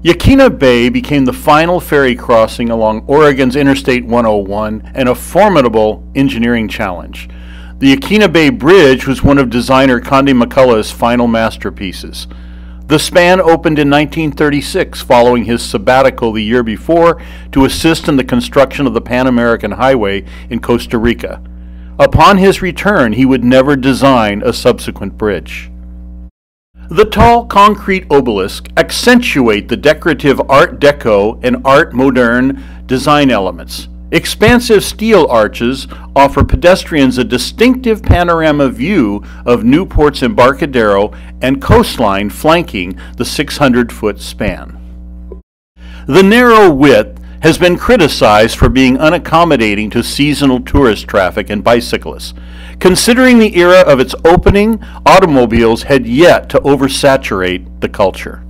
Yaquina Bay became the final ferry crossing along Oregon's Interstate 101 and a formidable engineering challenge. The Yaquina Bay Bridge was one of designer Conde McCullough's final masterpieces. The span opened in 1936 following his sabbatical the year before to assist in the construction of the Pan American Highway in Costa Rica. Upon his return, he would never design a subsequent bridge. The tall concrete obelisks accentuate the decorative Art Deco and Art Moderne design elements. Expansive steel arches offer pedestrians a distinctive panorama view of Newport's Embarcadero and coastline flanking the 600-foot span. The narrow width has been criticized for being unaccommodating to seasonal tourist traffic and bicyclists. Considering the era of its opening, automobiles had yet to oversaturate the culture.